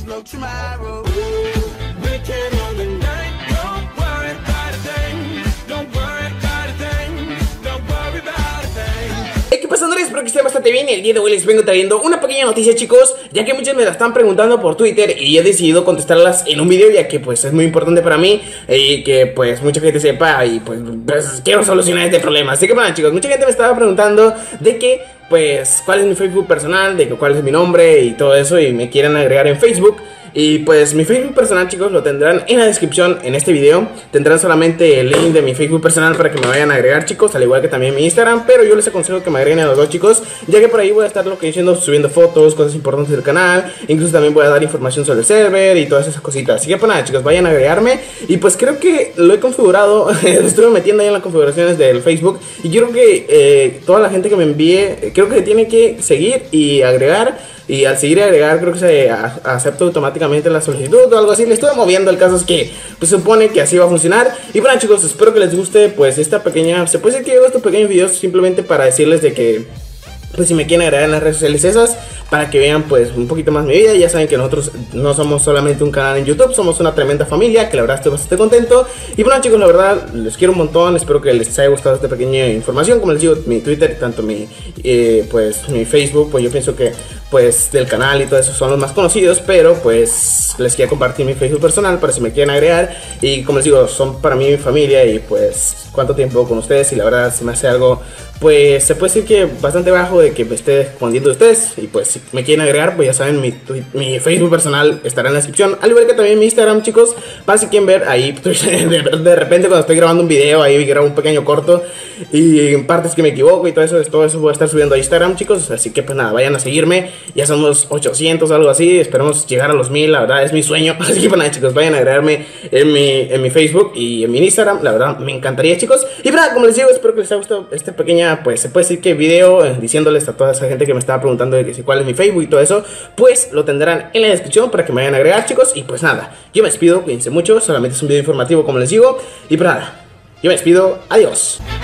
no tomorrow. We can hold the night. Don't worry about a thing. Don't worry about a thing. Don't worry about a thing. ¿Qué pasa, Andrés? Espero que estén bastante bien. El día de hoy les vengo trayendo una pequeña noticia, chicos, ya que muchos me la están preguntando por Twitter y he decidido contestarlas en un video, ya que pues es muy importante para mí y que pues mucha gente sepa y pues quiero solucionar este problema. Así que bueno, chicos, mucha gente me estaba preguntando de que pues cuál es mi Facebook personal, de que cuál es mi nombre y todo eso, y me quieren agregar en Facebook. Y pues mi Facebook personal, chicos, lo tendrán en la descripción en este video. Tendrán solamente el link de mi Facebook personal para que me vayan a agregar, chicos, al igual que también mi Instagram. Pero yo les aconsejo que me agreguen a los dos, chicos, ya que por ahí voy a estar lo que diciendo, subiendo fotos, cosas importantes del canal. Incluso también voy a dar información sobre el server y todas esas cositas. Así que pues nada, chicos, vayan a agregarme. Y pues creo que lo he configurado. Estuve metiendo ahí en las configuraciones del Facebook. Y quiero que toda la gente que me envíe, creo que tiene que seguir y agregar. Y al seguir y agregar, creo que se acepta automáticamente la solicitud o algo así. Le estuve moviendo, el caso es que pues, se supone que así va a funcionar. Y bueno, chicos, espero que les guste pues esta pequeña, se puede decir que hago estos pequeños videos simplemente para decirles de que pues si me quieren agregar en las redes sociales esas, para que vean pues un poquito más mi vida. Ya saben que nosotros no somos solamente un canal en YouTube, somos una tremenda familia, que la verdad estoy bastante contento. Y bueno, chicos, la verdad les quiero un montón, espero que les haya gustado esta pequeña información. Como les digo, mi Twitter, tanto mi pues mi Facebook, pues yo pienso que pues del canal y todo eso son los más conocidos, pero pues les quiero compartir mi Facebook personal para si me quieren agregar. Y como les digo, son para mí mi familia y pues cuánto tiempo con ustedes, y la verdad se me hace algo, pues se puede decir que bastante bajo de que me esté respondiendo de ustedes. Y pues si me quieren agregar, pues ya saben, mi Facebook personal estará en la descripción, al igual que también mi Instagram, chicos, para si quieren ver ahí de repente cuando estoy grabando un video, ahí grabo un pequeño corto y en partes que me equivoco y todo eso voy a estar subiendo a Instagram, chicos. Así que pues nada, vayan a seguirme, ya somos 800 algo así, esperamos llegar a los 1000, la verdad es mi sueño. Así que pues nada, chicos, vayan a agregarme en mi Facebook y en mi Instagram, la verdad me encantaría, chicos. Y nada, como les digo, espero que les haya gustado esta pequeña, pues se puede decir que video diciéndoles a toda esa gente que me estaba preguntando de que si cuál es mi Facebook y todo eso, pues lo tendrán en la descripción para que me vayan a agregar, chicos. Y pues nada, yo me despido, cuídense mucho, solamente es un video informativo como les digo. Y pues nada, yo me despido, adiós.